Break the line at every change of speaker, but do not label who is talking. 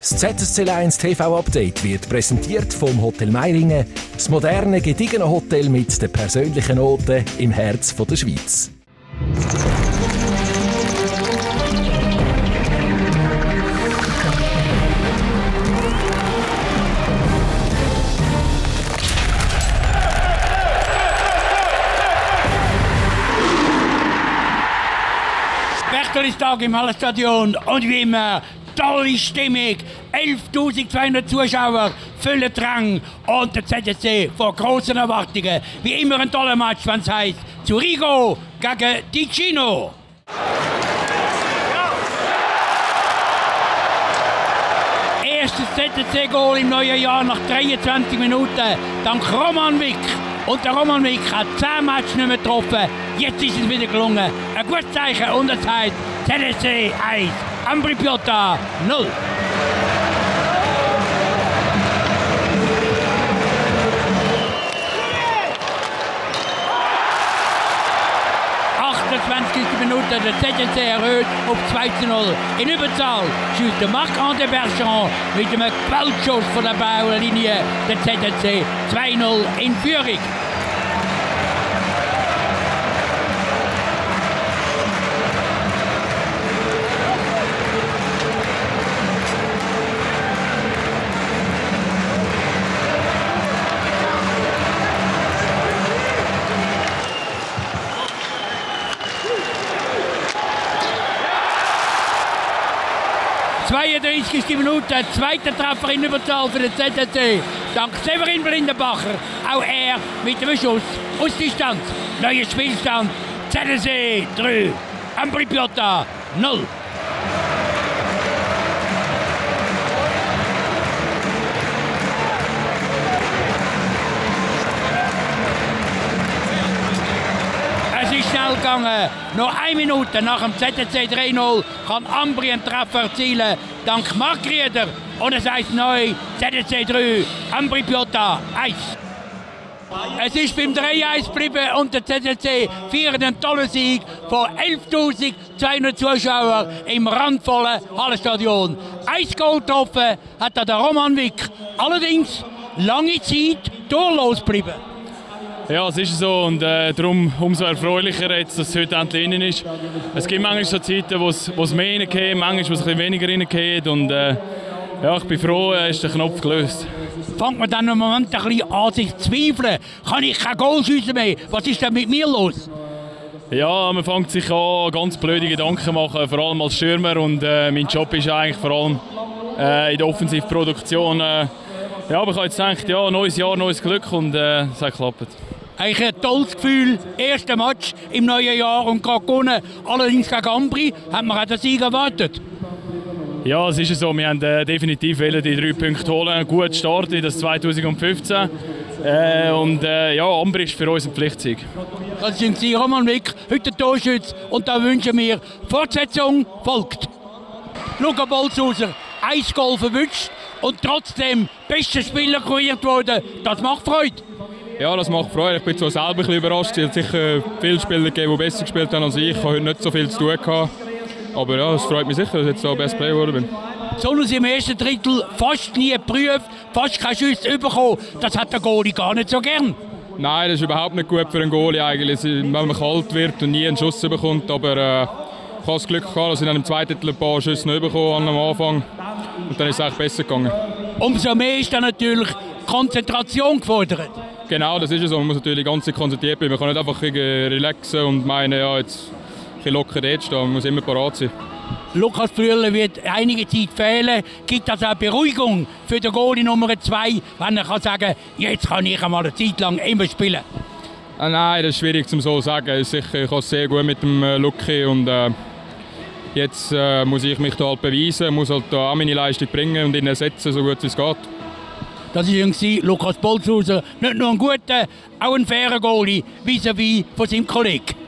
Das ZSC1 TV-Update wird präsentiert vom Hotel Meiringen, das moderne, gediegene Hotel mit den persönlichen Noten im Herz der Schweiz.
Tag im Hallenstadion und wie immer tolle Stimmung, 11.200 Zuschauer, Fülle Drang und der ZSC vor großen Erwartungen. Wie immer ein toller Match, wenn es heisst Zurigo gegen Ticino. Erstes ZSC-Goal im neuen Jahr nach 23 Minuten, dank Roman Wick. Und der Roman Wick hat 10 Matches nicht mehr getroffen. Jetzt ist es wieder gelungen. Ein gutes Zeichen und es heißt ZSC 1, Ambri Piotta 0. Minute der ZSC erhöht auf 2:0. In Überzahl schießt der Marc-André Berchand mit einem Quellschuss von der Baulinie der ZSC 2:0 in Führung. Minute, zweiter Treffer in Überzahl für den ZSC. Dank Severin Blindenbacher, auch er mit dem Schuss aus Distanz. Neuer Spielstand, ZSC 3, Ambri Piotta 0. Schnell gegangen. Noch 1 Minute nach dem ZSC 3:0 kann Ambri einen Treffer erzielen. Dank Marc Rieder. Und es heißt neu ZSC 3, Ambri Piotta 1. Es ist beim 3:1 geblieben und der ZSC feiert einen tollen Sieg von 11.200 Zuschauern im randvollen Hallenstadion. 1 Goal getroffen hat der Roman Wick. Allerdings lange Zeit torlos geblieben.
Ja, es ist so und darum umso erfreulicher, jetzt, dass es heute endlich innen ist. Es gibt manchmal so Zeiten, wo es mehr reingeht, manchmal wo es ein bisschen weniger reingeht und ja, ich bin froh, ist der Knopf gelöst.
Fängt man dann im Moment ein bisschen an sich zu zweifeln? Kann ich kein Goal schiessen mehr? Was ist denn mit mir los?
Ja, man fängt sich an, ganz blöde Gedanken machen, vor allem als Stürmer und mein Job ist eigentlich vor allem in der Offensivproduktion. Ja, aber ich habe jetzt gedacht, ja, neues Jahr, neues Glück und es hat geklappt.
Eigentlich ein tolles Gefühl, erster Match im neuen Jahr und gerade gewonnen. Allerdings gegen Ambri, hat man auch den Sieg erwartet.
Ja, es ist so, wir haben definitiv die 3 Punkte holen, einen guten Start in das 2015. Und ja, Ambri ist für uns ein Pflichtsieg.
Das sind Sie, Roman Wick, heute Torschütze und da wünschen wir, Fortsetzung folgt. Luca Bolzhauser, 1 Goal verwünscht und trotzdem bester Spieler kreiert worden. Das macht Freude.
Ja, das macht Freude. Ich bin zwar selber ein bisschen überrascht. Es hat sicher viele Spieler gegeben, die besser gespielt haben als ich. Ich habe heute nicht so viel zu tun gehabt. Aber ja, es freut mich sicher, dass ich jetzt so Best Player geworden bin.
Besonders im ersten Drittel fast nie geprüft, fast kein Schuss bekommen. Das hat der Goalie gar nicht so gern.
Nein, das ist überhaupt nicht gut für einen Goalie eigentlich, wenn man kalt wird und nie einen Schuss bekommt. Aber ich habe das Glück gehabt, dass ich dann im zweiten Drittel ein paar Schüsse nicht bekommen am Anfang. Und dann ist es eigentlich besser gegangen. Umso
mehr ist dann natürlich Konzentration gefordert.
Genau, das ist es so. Man muss natürlich ganz konzentriert bleiben. Man kann nicht einfach relaxen und meinen, ja, jetzt ein locker dort stehen. Man muss immer parat sein.
Lukas Flüeler wird einige Zeit fehlen. Gibt das auch Beruhigung für den Goalie Nummer 2, wenn er kann sagen, jetzt kann ich einmal eine Zeit lang immer spielen?
Nein, das ist schwierig zu so sagen. Ich kann es sehr gut mit dem Lucky und jetzt muss ich mich da halt beweisen, muss halt da auch meine Leistung bringen und ihn ersetzen, so gut es geht.
Das war Lukas Bolzhauser, nicht nur ein guter, auch ein fairer Goalie vis-à-vis von seinem Kollegen.